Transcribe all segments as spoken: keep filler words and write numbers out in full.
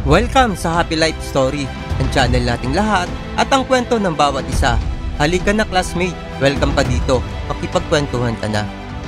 Welcome sa Happy Life Story, ang channel nating lahat at ang kwento ng bawat isa. Halika na classmate, welcome ka dito, makipagkwentuhan ka na.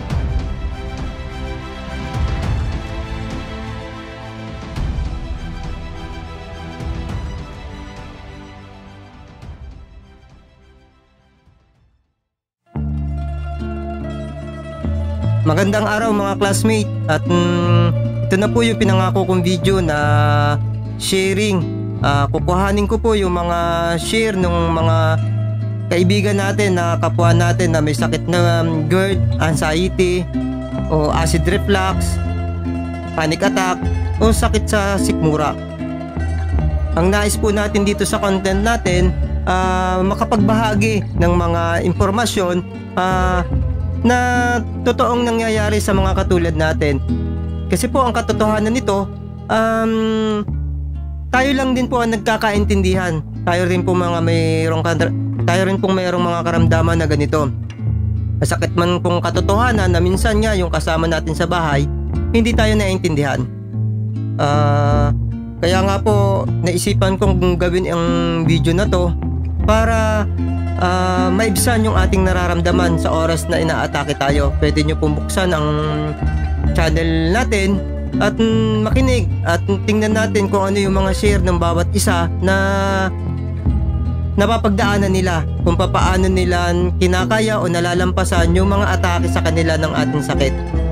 Magandang araw mga classmate at mm, ito na po yung pinangako kong video na sharing. Uh, kukuhanin ko po yung mga share ng mga kaibigan natin na kapwa natin na may sakit na um, GERD, anxiety o acid reflux, panic attack o sakit sa sikmura. Ang nais po natin dito sa content natin uh, makapagbahagi ng mga impormasyon uh, na totoong nangyayari sa mga katulad natin. Kasi po ang katotohanan nito, um, tayo lang din po ang nagkakaintindihan. Tayo rin po mga mayroong tayo rin pong mayroong mga karamdaman na ganito. Masakit man pong katotohanan na minsan nga yung kasama natin sa bahay, hindi tayo naiintindihan. Uh, kaya nga po naisipan kong gawin ang video na to para uh, maibsan yung ating nararamdaman sa oras na inaatake tayo. Pwede nyo pong buksan ang channel natin at mm, makinig at tingnan natin kung ano yung mga share ng bawat isa na napapagdaanan nila, kung papaano nila kinakaya o nalalampasan yung mga atake sa kanila ng ating sakit.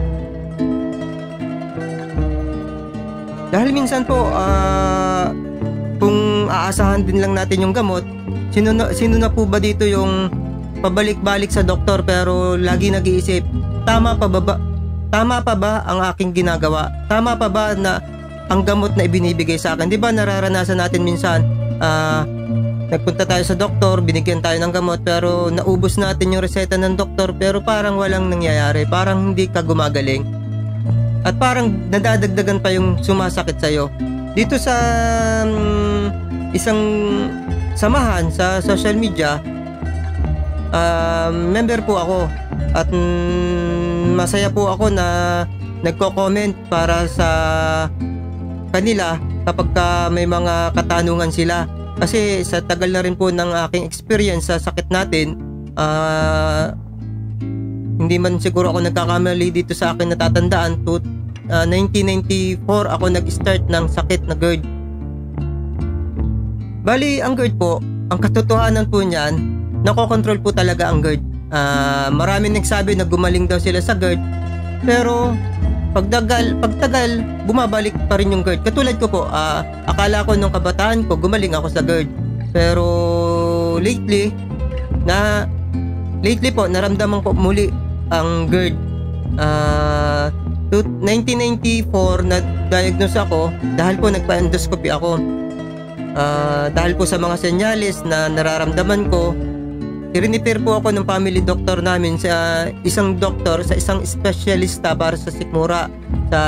Dahil minsan po uh, kung aasahan din lang natin yung gamot, sino na, sino na po ba dito yung pabalik-balik sa doktor pero lagi nag-iisip, tama pa ba, ba Tama pa ba ang aking ginagawa? Tama pa ba na ang gamot na ibinibigay sa akin? Di ba nararanasan natin minsan, uh, nagpunta tayo sa doktor, binigyan tayo ng gamot, pero naubos natin yung reseta ng doktor, pero parang walang nangyayari, parang hindi ka gumagaling. At parang nadadagdagan pa yung sumasakit sa'yo. Dito sa um, isang samahan sa social media, uh, member po ako. At mm, masaya po ako na nagko-comment para sa kanila kapag ka may mga katanungan sila. Kasi sa tagal na rin po ng aking experience sa sakit natin, uh, hindi man siguro ako nagkakamali dito sa akin natatandaan, to uh, nineteen ninety-four ako nag-start ng sakit na GERD. Bali, ang GERD po, ang katotohanan po niyan, nakokontrol po talaga ang GERD. Uh, marami nagsabi na gumaling daw sila sa GERD, pero pagdagal, pagtagal bumabalik pa rin yung GERD. Katulad ko po, uh, akala ko nung kabataan ko gumaling ako sa GERD, pero lately na lately po naramdaman ko muli ang GERD. uh, nineteen ninety-four na diagnose ako dahil po nagpa-endoscopy ako. Uh, dahil po sa mga senyales na nararamdaman ko, i-refer po ako ng family doctor namin sa isang doktor, sa isang specialista para sa sikmura. Sa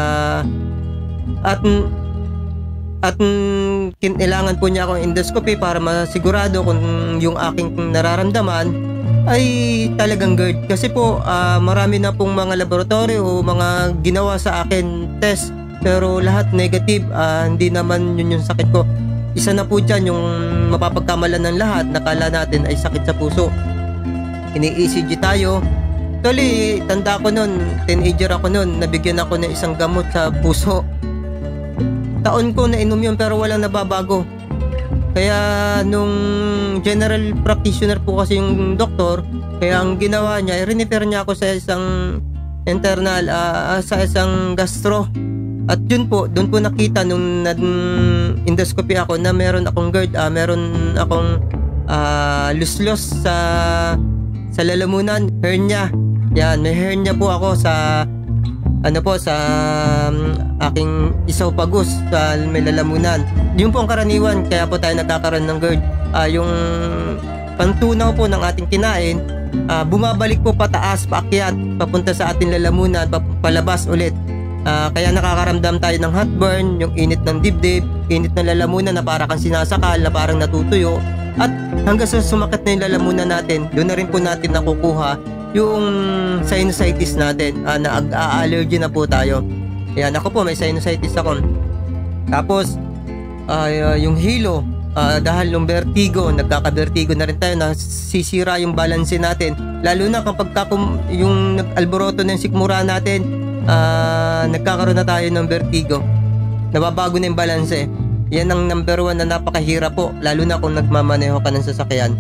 at at kailangan po niya akong endoscopy para masigurado kung yung aking nararamdaman ay talagang GERD. Kasi po uh, marami na pong mga laboratory o mga ginawa sa akin test, pero lahat negative. Uh, hindi naman yun yung sakit ko. Isa na po dyan yung mapapagkamalan ng lahat, nakala natin ay sakit sa puso. Ini-E C G tayo. Actually, tanda ko nun, teenager ako nun, nabigyan ako ng isang gamot sa puso. Taon ko na inom yun pero walang nababago. Kaya nung general practitioner po kasi yung doktor, kaya ang ginawa niya, i-refer niya ako sa isang internal, uh, sa isang gastro. At yun po, doon po nakita nung endoscopy ako na meron akong GERD, uh, meron akong uh, luslos sa sa lalamunan, hernia. Yan, may hernia po ako sa ano po sa um, aking esophagus, sa may lalamunan. Yun po ang karaniwan, kaya po tayo nagkakaroon ng GERD. Uh, yung pantunaw po ng ating kinain, uh, bumabalik po pataas, paakyat, papunta sa ating lalamunan, palabas ulit. Uh, kaya nakakaramdam tayo ng heartburn, yung init ng dibdib, init ng lalamunan na parang kang sinasakal, na parang natutuyo. At hanggang sa sumakit na yung lalamunan natin, doon na rin po natin nakukuha yung sinusitis natin, uh, na allergy na po tayo. Ayan, ako po may sinusitis ako. Tapos ay ah, yung hilo. Ah, dahil yung vertigo, nagkaka-vertigo na rin tayo, nasisira yung balance natin. Lalo na kapag ka kum- yung nag-alboroto ng sikmura natin, ah, nagkakaroon na tayo ng vertigo. Nababago na yung balance. Yan ang number one na napakahirap po, lalo na kung nagmamaneho ka ng sasakyan.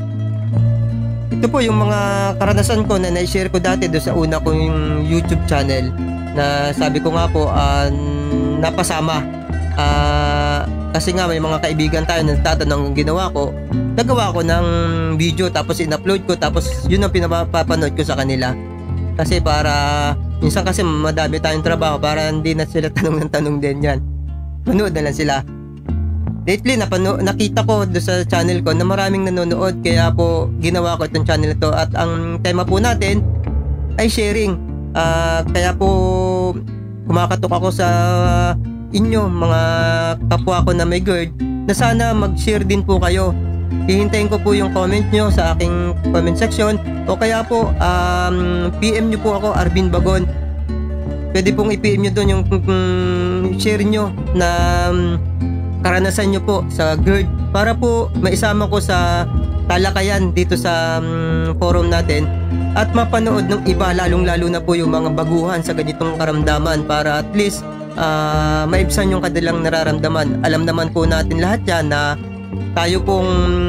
Ito po yung mga karanasan ko na na-share ko dati do sa una kong yung YouTube channel, na sabi ko nga po, uh, napasama. Ah... Uh, Kasi nga may mga kaibigan tayo na nagtatanong ang ginawa ko. Nagawa ko ng video tapos in-upload ko, tapos yun ang pinapapanood ko sa kanila. Kasi para, minsan kasi madami tayong trabaho, para hindi na sila tanong ng tanong din yan. Manood na lang sila. Lately, napano, nakita ko do sa channel ko na maraming nanonood, kaya po ginawa ko itong channel to. At ang tema po natin ay sharing. Uh, kaya po kumakatok ako sa inyo mga kapwa ko na may GERD, na sana mag-share din po kayo. Hihintayin ko po yung comment nyo sa aking comment section, o kaya po um, P M nyo po ako, Arvin Bagon. Pwede pong i-P M nyo doon yung um, share nyo na um, karanasan nyo po sa GERD, para po maisama ko sa talakayan dito sa um, forum natin, at mapanood ng iba, lalong lalo na po yung mga baguhan sa ganitong karamdaman, para at least Uh, maibsan yung kanilang nararamdaman. Alam naman po natin lahat yan na tayo pong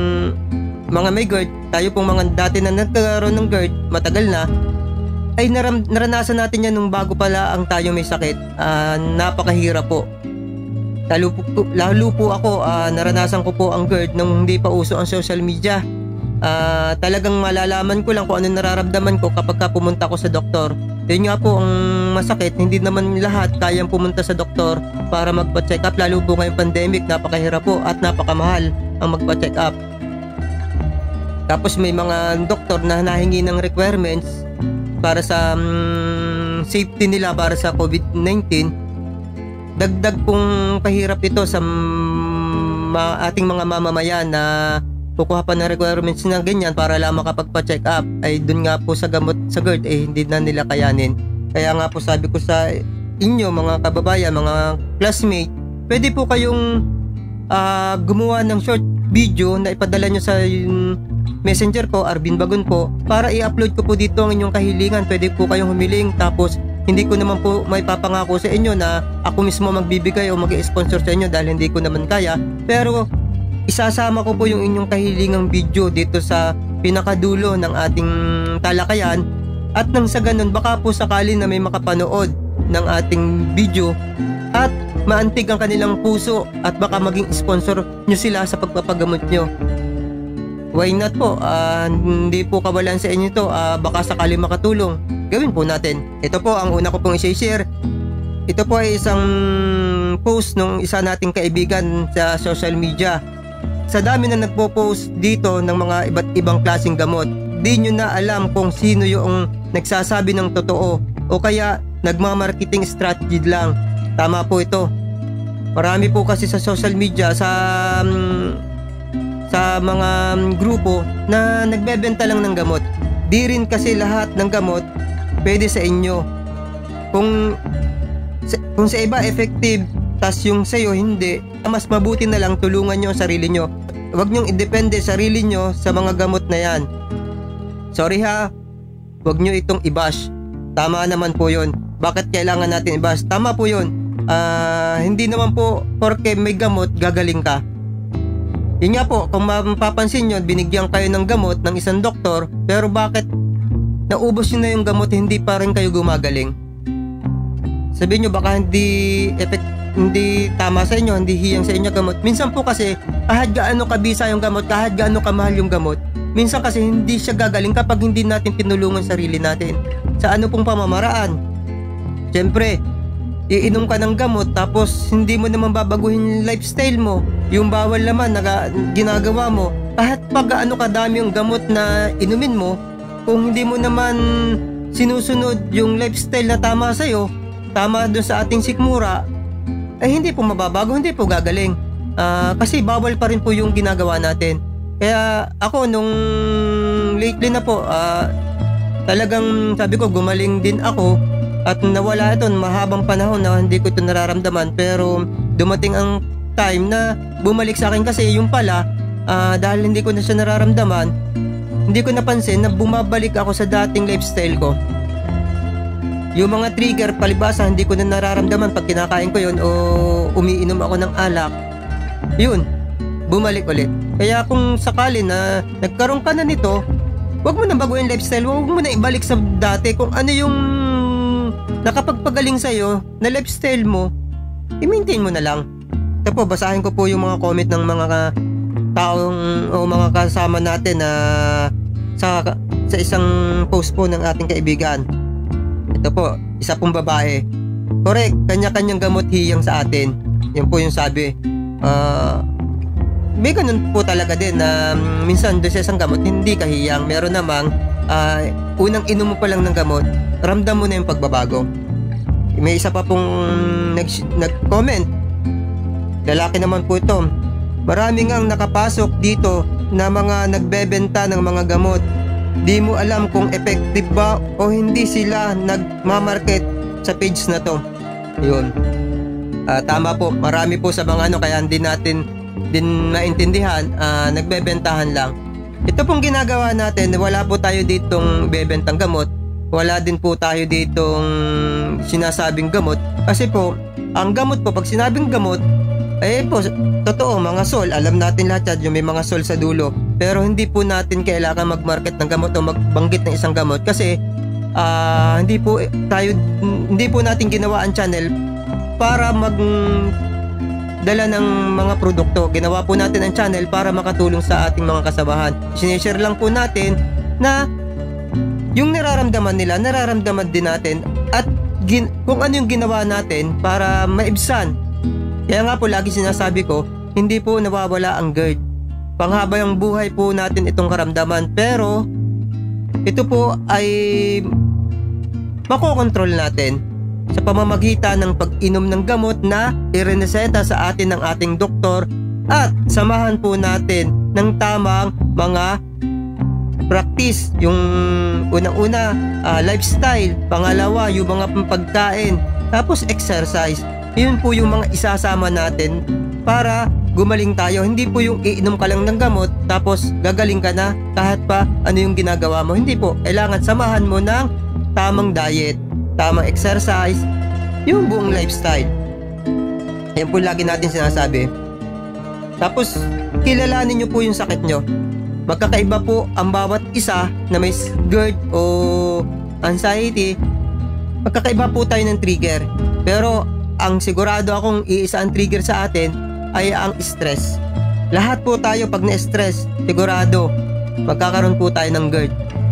mga may GERD, tayo pong mga dati na nagkaroon ng GERD matagal na, ay naram, naranasan natin yan nung bago pala ang tayo may sakit. Uh, napakahirap po. Lalo po, lalo po ako, uh, naranasan ko po ang GERD nung hindi pa uso ang social media. Uh, talagang malalaman ko lang kung ano nararamdaman ko kapag ka pumunta ko sa doktor. Yun nga po ang masakit, hindi naman lahat kayang pumunta sa doktor para magpa-check up, lalo po ngayong pandemic, napakahirap po at napakamahal ang magpa-check up. Tapos may mga doktor na nahingi ng requirements para sa um, safety nila para sa COVID nineteen. Dagdag pong kahirap ito sa um, ating mga mamamayan na kukuha pa ng requirements na ganyan para lang makapagpa-check up. Ay dun nga po sa gamot sa GERD, eh hindi na nila kayanin. Kaya nga po sabi ko sa inyo mga kababayan, mga classmate, pwede po kayong uh, gumawa ng short video na ipadala nyo sa um, messenger ko, Arvin Bagon po, para i-upload ko po dito ang inyong kahilingan. Pwede po kayong humiling, tapos hindi ko naman po may papangako sa inyo na ako mismo magbibigay o mag-sponsor sa inyo dahil hindi ko naman kaya. Pero isasama ko po yung inyong kahilingang video dito sa pinakadulo ng ating talakayan, at nang sa ganun baka po sakali na may makapanood ng ating video at maantig ang kanilang puso at baka maging sponsor nyo sila sa pagpapagamot nyo. Why not po? Uh, hindi po kawalan sa inyo to. Uh, baka sakali makatulong, gawin po natin. Ito po ang una ko pong i-share. Ito po ay isang post ng isa nating kaibigan sa social media. Sa dami na nagpo-post dito ng mga iba't ibang klaseng gamot, di nyo na alam kung sino yung nagsasabi ng totoo o kaya nagmamarketing strategy lang. Tama po ito. Marami po kasi sa social media, sa um, sa mga um, grupo na nagbebenta lang ng gamot. Di rin kasi lahat ng gamot pwede sa inyo. Kung kung sa iba effective, tas yung sa'yo hindi, mas mabuti na lang tulungan nyo ang sarili nyo. Huwag nyong idepende sarili nyo sa mga gamot na yan. Sorry ha, huwag nyo itong i-bash. Tama naman po yun. Bakit kailangan natin i-bash? Tama po yun. Uh, hindi naman po porke may gamot gagaling ka. Yun nga po, kung mapapansin nyo, binigyan kayo ng gamot ng isang doktor, pero bakit naubos nyo na yung gamot, hindi pa rin kayo gumagaling? Sabihin nyo baka hindi effect hindi tama sa inyo, hindi hiyang sa inyo gamot. Minsan po kasi kahit gaano kabisa yung gamot, kahit gaano kamahal yung gamot, minsan kasi hindi siya gagaling kapag hindi natin tinulungan sarili natin. Sa ano pong pamamaraan? Siyempre, iinom ka ng gamot tapos hindi mo naman babaguhin yung lifestyle mo, yung bawal naman na ginagawa mo. Kahit pag gaano kadami yung gamot na inumin mo, kung hindi mo naman sinusunod yung lifestyle na tama sa'yo, tama dun sa ating sikmura, ay hindi po mababago, hindi po gagaling. Uh, kasi bawal pa rin po yung ginagawa natin. Kaya ako nung lately na po, uh, talagang sabi ko gumaling din ako at nawala ito mahabang panahon na hindi ko ito nararamdaman. Pero dumating ang time na bumalik sa akin kasi yung pala, uh, dahil hindi ko na siya nararamdaman, hindi ko napansin na bumabalik ako sa dating lifestyle ko. Yung mga trigger, palibasa, hindi ko na nararamdaman pag kinakain ko yun o umiinom ako ng alak. Yun, bumalik ulit. Kaya kung sakali na nagkaroon ka na nito, huwag mo na baguhin lifestyle, huwag mo na ibalik sa dati. Kung ano yung nakapagpagaling sa'yo na lifestyle mo, i-maintain mo na lang. Ito po, basahin ko po yung mga comment ng mga taong o mga kasama natin na sa, sa isang post po ng ating kaibigan. Ito po, isa pong babae. Correct, kanya-kanyang gamot hiyang sa atin. Yan po yung sabi. Uh, may ganun po talaga din na um, minsan doon sa isang gamot hindi kahiyang. Meron namang uh, unang inom mo pa lang ng gamot, ramdam mo na yung pagbabago. May isa pa pong nag, nag-comment. Lalaki naman po ito. Maraming ang nakapasok dito na mga nagbebenta ng mga gamot. Di mo alam kung effective ba o hindi sila nagmamarket sa page na to. Yun. Uh, tama po. Marami po sa mga ano kaya hindi natin din maintindihan. Uh, nagbebentahan lang. Ito pong ginagawa natin. Wala po tayo ditong bebentang gamot. Wala din po tayo ditong sinasabing gamot. Kasi po, ang gamot po, pag sinabing gamot, eh po, totoo, mga sol, alam natin lahat yan, yung may mga sol sa dulo. Pero hindi po natin kailangan mag-market ng gamot o magbanggit ng isang gamot kasi uh, hindi po tayo, hindi po natin ginawa ang channel para mag dala ng mga produkto. Ginawa po natin ang channel para makatulong sa ating mga kasabahan. Sinishare lang po natin na yung nararamdaman nila, nararamdaman din natin at gin, kung ano yung ginawa natin para maibsan. Kaya nga po lagi sinasabi ko, hindi po nawawala ang GERD. Panghaba yung buhay po natin itong karamdaman. Pero ito po ay makokontrol natin sa pamamagitan ng pag-inom ng gamot na ireneseta sa atin ng ating doktor at samahan po natin ng tamang mga practice. Yung unang-una, uh, lifestyle. Pangalawa, yung mga pagkain. Tapos exercise. Yun po yung mga isasama natin para gumaling tayo. Hindi po yung iinom ka lang ng gamot tapos gagaling ka na kahit pa ano yung ginagawa mo. Hindi po. Kailangan samahan mo ng tamang diet, tamang exercise, yung buong lifestyle. Yan po lagi natin sinasabi. Tapos kilalanin nyo po yung sakit nyo. Magkakaiba po ang bawat isa na may GERD o anxiety. Magkakaiba po tayo ng trigger. Pero ang sigurado akong iisa ang trigger sa atin ay ang stress. Lahat po tayo pag na-stress, sigurado magkakaroon po tayo ng GERD.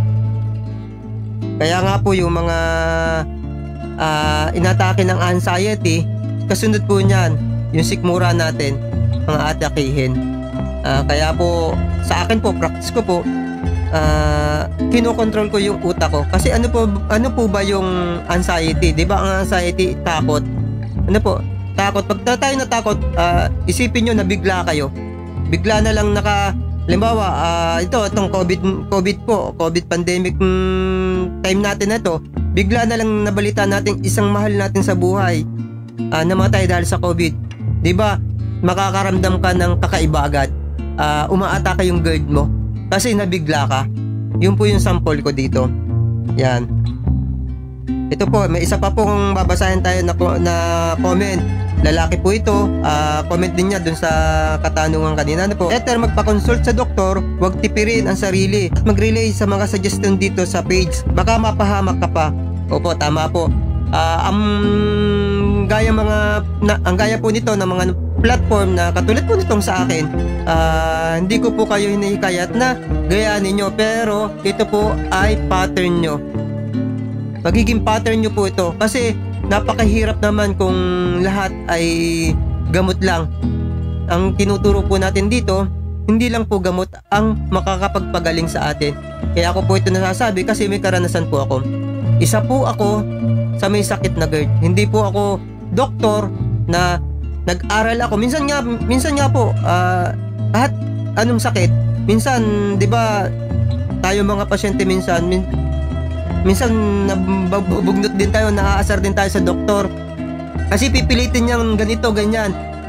Kaya nga po yung mga uh, inatake ng anxiety, kasunod po niyan yung sikmura natin, mga atakihin. Uh, kaya po sa akin po, practice ko po, uh, kinokontrol ko yung utak ko. Kasi ano po, ano po ba yung anxiety? Diba ang anxiety, takot? Ano po? Takot. Pag tayo natakot, uh, isipin nyo na bigla kayo. Bigla na lang naka, halimbawa, uh, ito, itong COVID, COVID po, COVID pandemic mm, time natin na to, bigla na lang nabalita natin isang mahal natin sa buhay, uh, namatay dahil sa COVID. Diba? Makakaramdam ka ng kakaiba agad. Uh, umaatake yung GERD mo kasi nabigla ka. Yun po yung sample ko dito. Yan. Ito po, may isa pa pong babasahin tayo na, na comment. Lalaki po ito. Uh, comment din niya dun sa katanungan kanina. Ano po? Better magpa-consult sa doktor, huwag tipirin ang sarili at mag-relay sa mga suggestion dito sa page. Baka mapahamak ka pa. Opo, tama po. Uh, ang gaya mga na, ang gaya po nito ng mga platform na katulad po nitong sa akin, uh, hindi ko po kayo hinihikayat na gayanin nyo, pero ito po ay pattern nyo. Magiging pattern nyo po ito kasi napakahirap naman kung lahat ay gamot lang. Ang tinuturo po natin dito, hindi lang po gamot ang makakapagpagaling sa atin. Kaya ako po ito nasasabi kasi may karanasan po ako. Isa po ako sa may sakit na GERD. Hindi po ako doktor na nag-aral ako. Minsan nga, minsan nga po, uh, kahit anong sakit, minsan, di ba, tayo mga pasyente minsan, min, minsan nabubugnot din tayo, naaasar din tayo sa doktor. Kasi pipilitin niyang ganito, ganyan.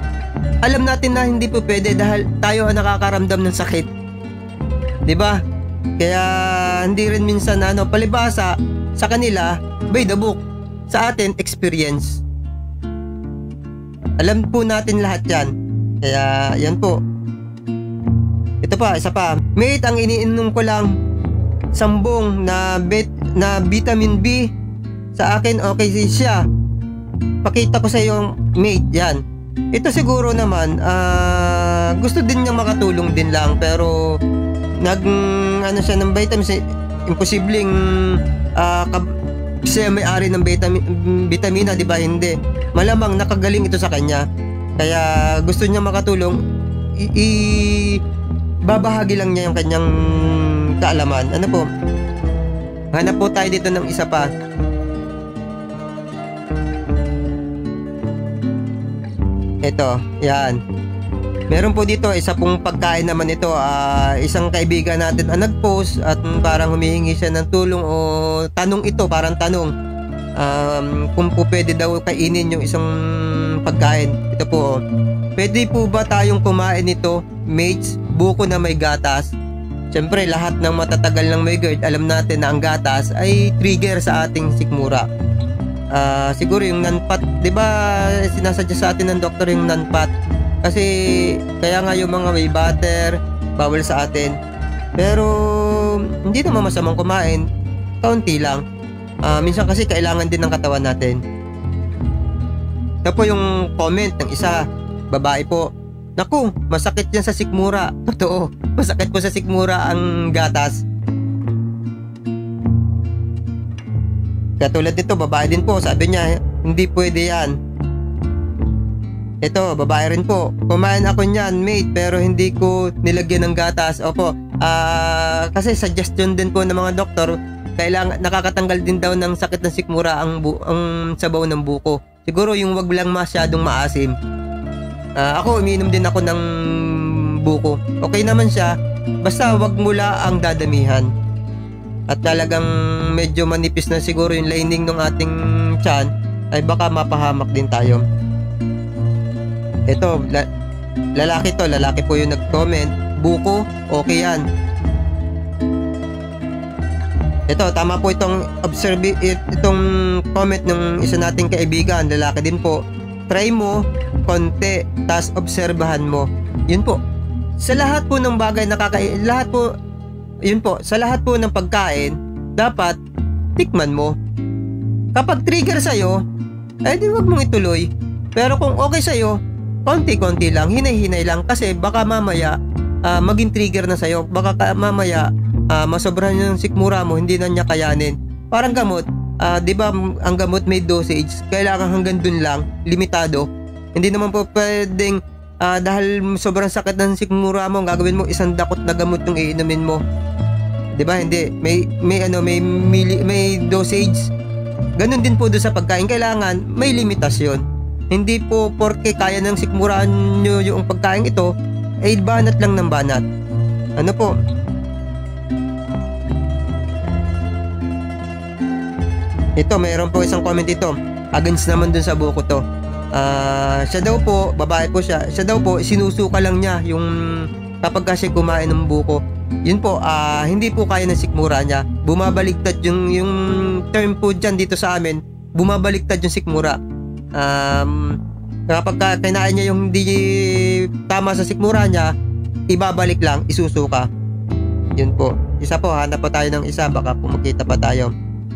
alam natin na hindi po pwede dahil tayo ang nakakaramdam ng sakit. 'Di ba? Kaya hindi rin minsan ano, palibhasa sa kanila by the book, sa atin experience. Alam po natin lahat 'yan. Kaya yan po. Ito pa, isa pa. Mate, ang iniinom ko lang sambong na bet na vitamin B. Sa akin okay siya. Pakita ko sa iyo, mate, yan. Ito siguro naman uh, gusto din niya makatulong din lang, pero nag ano siya ng vitamins, imposibleng uh, kasi may-ari ng vitamin, vitamina, di ba? Hindi. Malamang nakagaling ito sa kanya. Kaya gusto niya makatulong, i, i babahagi lang niya yung kanyang kaalaman. Ano po? Hanap po tayo dito ng isa pa. Ito, yan. Meron po dito, isa pong pagkain naman ito. Uh, isang kaibigan natin ang nag-post at parang humihingi siya ng tulong o tanong ito, parang tanong. Um, kung po pwede daw kainin yung isang pagkain. Ito po, pwede po ba tayong kumain nito, mates? Buko na may gatas. Siyempre, lahat ng matatagal ng may GERD, alam natin na ang gatas ay trigger sa ating sikmura. Uh, siguro yung non-fat, di ba sinasadya sa atin ng doktor yung non-fat? Kasi kaya nga yung mga may butter, bawal sa atin. Pero hindi naman masamang kumain, kaunti lang. Uh, minsan kasi kailangan din ng katawan natin. Ito po yung comment ng isa, babae po. Naku, masakit yan sa sikmura. Totoo, masakit po sa sikmura ang gatas. Katulad nito, babae din po. Sabi niya, hindi pwede yan. Ito, babae rin po. Kumain ako niyan, mate, pero hindi ko nilagyan ng gatas. Opo, uh, kasi suggestion din po ng mga doktor, kailangan, nakakatanggal din daw ng sakit ng sikmura ang, bu- ang sabaw ng buko. Siguro yung wag lang masyadong maasim. Uh, ako, umiinom din ako ng buko. Okay naman siya, basta wag mula ang dadamihan. At talagang medyo manipis na siguro yung lining ng ating tiyan, ay baka mapahamak din tayo. Ito, la- lalaki to, lalaki po yung nag-comment. Buko, okay yan. Ito, tama po itong observe, itong comment ng isa nating kaibigan, lalaki din po. Try mo konti, tas obserbahan mo. Yun po. Sa lahat po ng bagay nakaka lahat po yun po, sa lahat po ng pagkain, dapat tikman mo. Kapag trigger sa'yo, eh di wag mong ituloy. Pero kung okay sa'yo, konti-konti lang, hinay-hinay lang, kasi baka mamaya uh, maging trigger na sa'yo. Baka ka, mamaya uh, masobrahan yung sikmura mo, hindi na niya kayanin. Parang gamot. Uh, di ba ang gamot may dosage, kailangan hanggang dun lang, limitado. Hindi naman po pwedeng uh, dahil sobrang sakit ng sikmura mo, gagawin mo isang dakot na gamot yung iinumin mo. Di ba? Hindi, may may ano, may mili, may dosage. Ganun din po doon sa pagkain, kailangan may limitasyon. Hindi po porke kaya ng sikmuraan nyo yung pagkain ito, ay banat lang ng banat. Ano po? Ito, mayroon po isang comment ito. Against naman dun sa buko to. Uh, siya daw po, babae po siya. Siya daw po, sinusuka lang niya yung kapag kasi kumain ng buko. Yun po, uh, hindi po kaya ng sikmura niya. Bumabaliktad yung, yung term po dyan dito sa amin. Bumabaliktad yung sikmura. Um, kapag kinain niya yung hindi tama sa sikmura niya, ibabalik lang, isusuka. Yun po. Isa po, hanap pa tayo ng isa. Baka po makita pa tayo.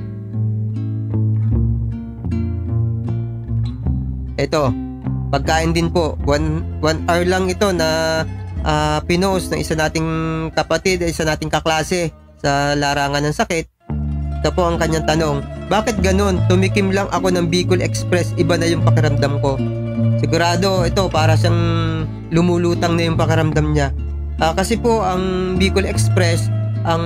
Ito, pagkain din po. One, one hour lang ito na uh, pinost ng isa nating kapatid, isa nating kaklase sa larangan ng sakit. Ito po ang kanyang tanong. Bakit ganun? Tumikim lang ako ng Bicol Express, iba na yung pakiramdam ko. Sigurado ito, para siyang lumulutang na yung pakiramdam niya. Uh, kasi po ang Bicol Express, ang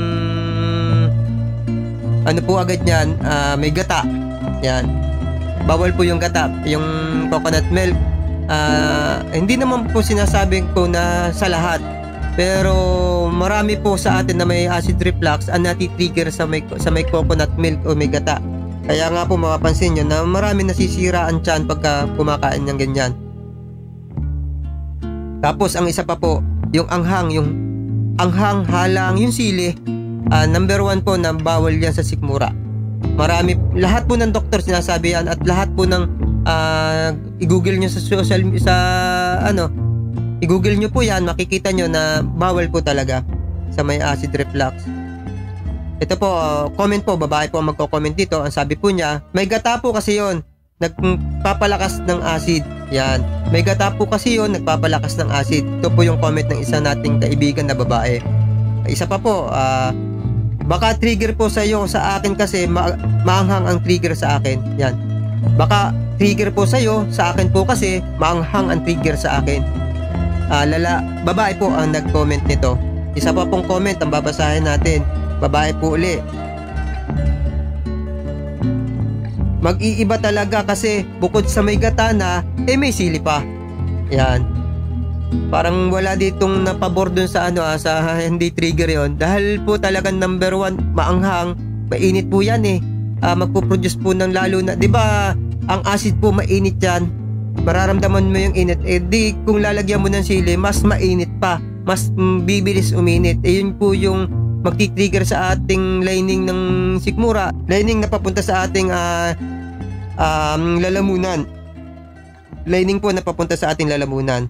ano po agad niyan, uh, may gata. Yan. Bawal po yung gata, yung coconut milk. Uh, hindi naman po sinasabi ko na sa lahat, pero marami po sa atin na may acid reflux ang nati-trigger sa may, sa may coconut milk o may gata. Kaya nga po mapapansin nyo na marami nasisira ang tiyan pagka kumakain ng ganyan. Tapos ang isa pa po, yung anghang, yung anghang, halang, yung sili, uh, number one po na bawal yan sa sikmura. Marami, lahat po ng doktor sinasabi yan at lahat po ng uh, i-google nyo sa social, sa ano, i-google nyo po yan, makikita nyo na bawal po talaga sa may acid reflux. Ito po, uh, comment po, babae po ang magko-comment dito. Ang sabi po niya, may gata po kasi yon, nagpapalakas ng acid. Yan. May gata po kasi yon, nagpapalakas ng acid. Ito po yung comment ng isa nating kaibigan na babae. Isa pa po, uh, baka trigger po sa iyo, sa akin kasi ma maanghang ang trigger sa akin. Yan. Baka trigger po sa iyo, sa akin po kasi maanghang ang trigger sa akin. Uh, lala, babae po ang nag-comment nito. Isa pa pong comment ang babasahin natin. Babae po uli. Mag-iiba talaga kasi bukod sa may gata na, eh may sili pa. Yan. Parang wala ditong napabor dun sa ano ah, sa hindi trigger yon. Dahil po talagang number one, maanghang, mainit po yan eh. Uh, magpo-produce po ng lalo na, di ba ang acid po mainit yan. Mararamdaman mo yung init. Eh di kung lalagyan mo ng sili, mas mainit pa. Mas mm, bibilis uminit. Eh yun po yung magti-trigger sa ating lining ng sikmura, lining na papunta sa ating uh, um, lalamunan, lining po na papunta sa ating lalamunan.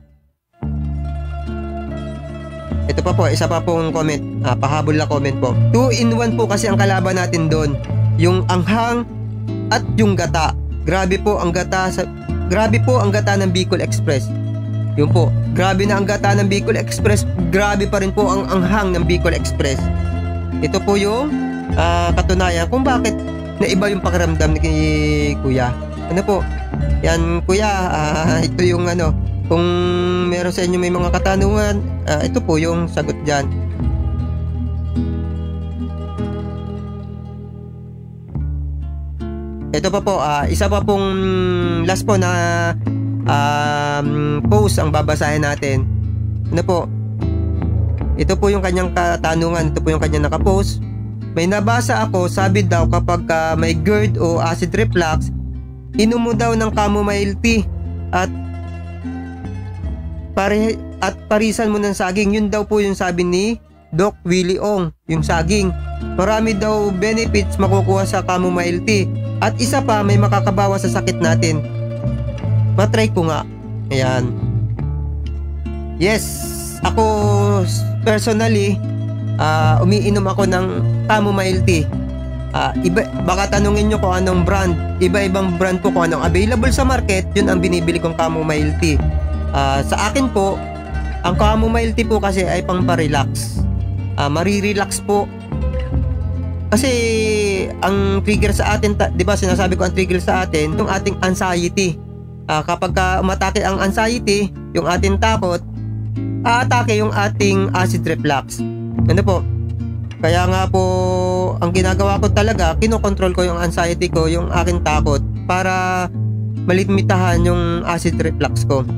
Ito pa po, isa pa pong comment, uh, pahabol na comment po. two in one po kasi ang kalaban natin doon, yung anghang at yung gata. Grabe po ang gata sa, grabe po ang gata ng Bicol Express. Yun po, grabe na ang gata ng Bicol Express, grabe pa rin po ang anghang ng Bicol Express. Ito po yung uh, katunayan kung bakit naiba yung pakiramdam ni Kuya. Ano po, yan Kuya, uh, ito yung ano, kung meron sa inyo may mga katanungan, uh, ito po yung sagot dyan. Ito pa po, uh, isa pa pong last po na Um, post ang babasahin natin. Ano po? Ito po yung kanyang katanungan. Ito po yung kanyang nakapost. May nabasa ako, sabi daw kapag uh, may GERD o acid reflux, inom mo daw ng chamomile tea at pare, at parisan mo ng saging. Yun daw po yung sabi ni Doc Willie Ong, yung saging. Marami daw benefits makukuha sa chamomile tea. At isa pa, may makakabawa sa sakit natin. Matry ko nga. Ayan. Yes, ako personally, uh, umiinom ako ng chamomile tea. Uh, iba, baka tanungin nyo kung anong brand. Iba-ibang brand po kung anong available sa market. Yun ang binibili kong chamomile tea. Uh, sa akin po, ang chamomile tea po kasi ay pang pa-relax. Uh, marirelax po. Kasi ang trigger sa atin, di ba sinasabi ko ang trigger sa atin, yung ating anxiety. Uh, kapag ka umatake ang anxiety, yung ating takot, aatake yung ating acid reflux. Ano po? Kaya nga po, ang ginagawa ko talaga, kinokontrol ko yung anxiety ko, yung aking takot, para malimitahan yung acid reflux ko.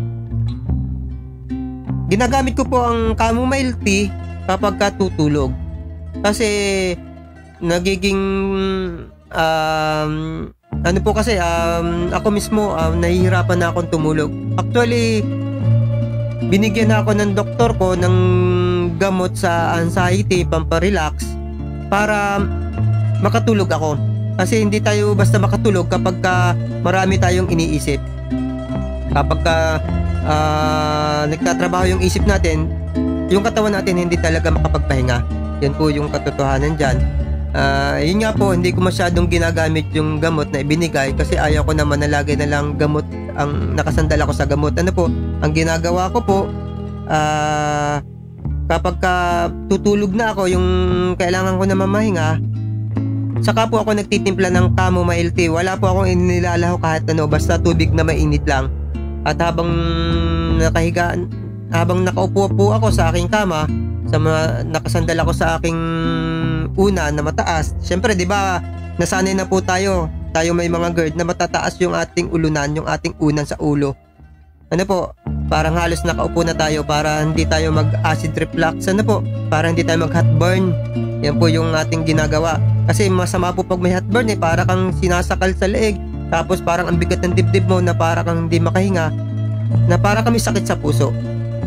Ginagamit ko po ang chamomile tea kapag katutulog. Kasi nagiging um, ano po kasi um, ako mismo um, nahihirapan na akong tumulog. Actually, binigyan na ako ng doktor ko ng gamot sa anxiety, pamparelax, para makatulog ako. Kasi hindi tayo basta makatulog kapag ka marami tayong iniisip. Kapag ka uh, nagtatrabaho yung isip natin, yung katawan natin hindi talaga makapagpahinga. Yan po yung katotohanan dyan. Uh, yun nga po, hindi ko masyadong ginagamit yung gamot na ibinigay kasi ayaw ko naman na lagi na lang gamot ang nakasandal ako sa gamot. Ano po, ang ginagawa ko po, uh, kapag ka tutulog na ako, yung kailangan ko na mamahinga, saka po ako nagtitimpla ng chamomile tea. Wala po akong inilalaho kahit ano, basta tubig na mainit lang. At habang nakahiga, habang nakaupo po ako sa aking kama, sa mga nakasandal ako sa aking una na mataas. Siyempre, 'di ba, nasanay na po tayo. Tayo may mga GERD na matataas yung ating ulunan, yung ating unan sa ulo. Ano po? Parang halos nakaupo na tayo para hindi tayo mag-acid reflux. Ano po? Para hindi tayo mag-heartburn. Yan po yung ating ginagawa. Kasi masama po pag may heartburn eh, para kang sinasakal sa leeg. Tapos parang ang bigat ng dibdib mo na para kang hindi makahinga. Na para kami sakit sa puso.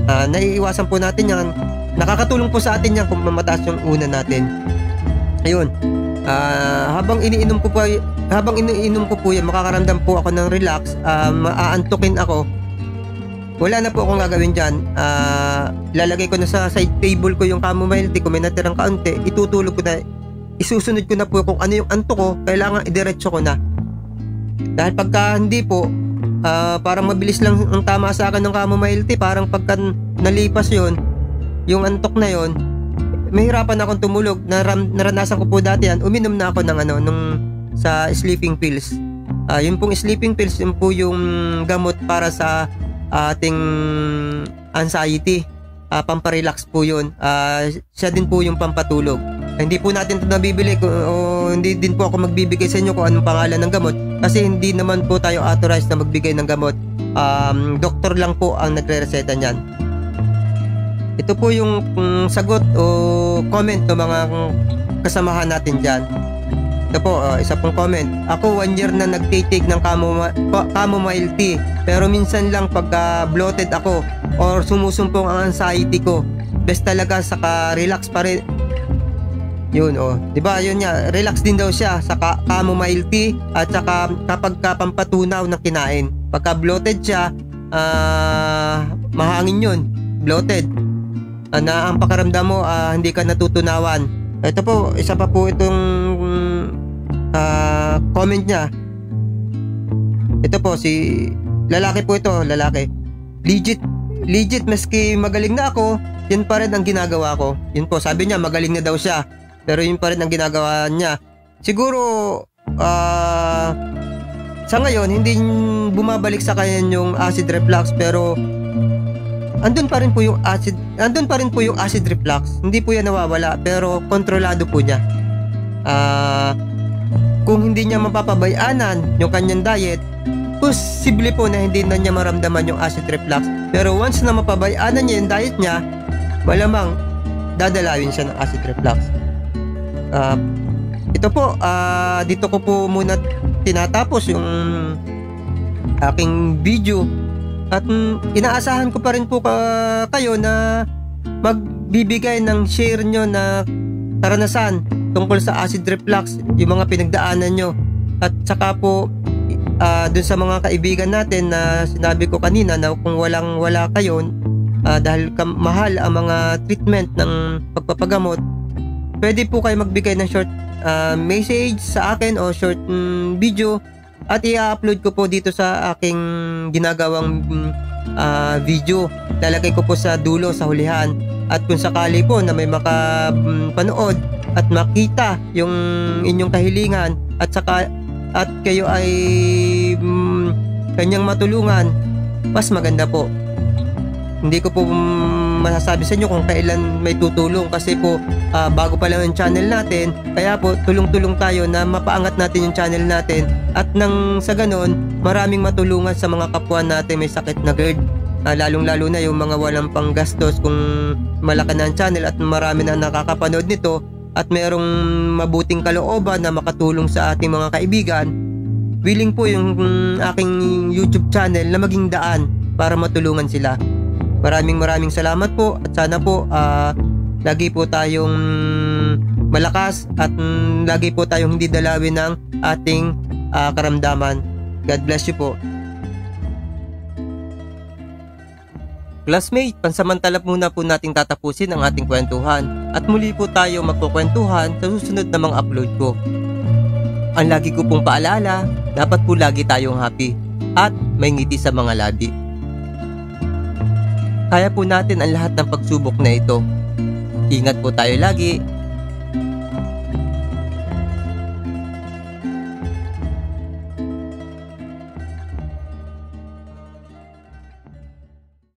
Uh, naiiwasan po natin yan. Nakakatulong po sa atin yan kung mataas yung una natin. Ayun. Uh, habang iniinom ko po habang iniinom ko po yan, makakaramdam po ako ng relax, uh, maaantukin ako. Wala na po akong gagawin dyan. Uh, lalagay ko na sa side table ko yung chamomile tea. Kung may natirang kaunti, itutulog ko na. Isusunod ko na po kung ano yung anto ko. Kailangan idiretso ko na. Dahil pagka hindi po, uh, parang mabilis lang ang tama sa akin ng chamomile tea. Parang pagka nalipas yon, yung antok na yon, mahirapan akong tumulog. Naram, naranasan ko po dati yan. Uminom na ako ng ano, nung sa sleeping pills. Uh, yun pong sleeping pills, yun po yung gamot para sa uh, ating anxiety. Uh, pamparelax po yun. Uh, siya din po yung pampatulog. Uh, hindi po natin ito nabibili o, o hindi din po ako magbibigay sa inyo kung anong pangalan ng gamot kasi hindi naman po tayo authorized na magbigay ng gamot. Um, doktor lang po ang nagre-reseta niyan. Ito po yung um, sagot o comment ng mga kasamahan natin dyan. Ito po, uh, isa pong comment. Ako one year na nagtitake ng chamomile, chamomile tea. Pero minsan lang pagka bloated ako or sumusumpong ang anxiety ko. Best talaga, saka relax pa rin. Yun, oh. Diba, yun nga. Relax din daw siya sa chamomile tea at saka kapag pampatunaw ng kinain. Pagka bloated siya, uh, mahangin yun. Bloated. Uh, na ang pakaramdam mo uh, hindi ka natutunawan. Ito po, isa pa po itong uh, comment niya. Ito po si lalaki po ito, lalaki. Legit, legit maski magaling na ako, yun pa rin ang ginagawa ko. Yun po, sabi niya magaling na daw siya, pero yun pa rin ang ginagawa niya. Siguro uh, sa ngayon hindi bumabalik sa kanya yung acid reflux, pero andun pa rin po yung acid, andun pa rin po yung acid reflux. Hindi po yan nawawala, pero kontrolado po niya. Ah, uh, kung hindi niya mapapabayanan yung kanyang diet, posible po na hindi na niya maramdaman yung acid reflux. Pero once na mapabayanan niya yung diet niya, malamang dadalawin siya ng acid reflux. Ah, uh, ito po, ah uh, dito ko po muna tinatapos yung aking video. At mm, inaasahan ko pa rin po ka, kayo na magbibigay ng share nyo na karanasan tungkol sa acid reflux, yung mga pinagdaanan nyo. At saka po, uh, dun sa mga kaibigan natin na sinabi ko kanina na kung walang wala kayo, uh, dahil kam- mahal ang mga treatment ng pagpapagamot, pwede po kayo magbigay ng short uh, message sa akin o short um, video. At i-upload ko po dito sa aking ginagawang uh, video. Lalagay ko po sa dulo, sa hulihan. At kung sakali po na may makapanood at makita yung inyong kahilingan at saka at kayo ay um, kanyang matulungan, mas maganda po. Hindi ko po masasabi sa inyo kung kailan may tutulong kasi po uh, bago pa lang yung channel natin, kaya po tulong-tulong tayo na mapaangat natin yung channel natin at nang sa ganon maraming matulungan sa mga kapwa natin may sakit na GERD, uh, lalong-lalo na yung mga walang panggastos kung malaki na ang channel at marami na nakakapanood nito at merong mabuting kalooban na makatulong sa ating mga kaibigan. Willing po yung um, aking YouTube channel na maging daan para matulungan sila. Maraming maraming salamat po at sana po uh, lagi po tayong malakas at um, lagi po tayong hindi dalawin ng ating uh, karamdaman. God bless you po. Classmate, pansamantala muna po nating tatapusin ang ating kwentuhan at muli po tayo magkukwentuhan sa susunod na mga upload ko. Ang lagi ko pong paalala, dapat po lagi tayong happy at may ngiti sa mga labi. Kaya po natin ang lahat ng pagsubok na ito. Ingat po tayo lagi.